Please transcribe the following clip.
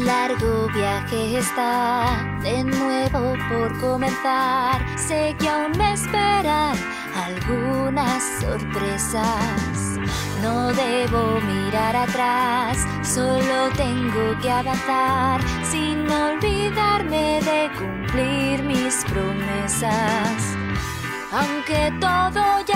largo viaje está de nuevo por comenzar. Sé que aún me esperan algunas sorpresas. No debo mirar atrás, solo tengo que avanzar sin olvidarme de cumplir mis promesas. Aunque todo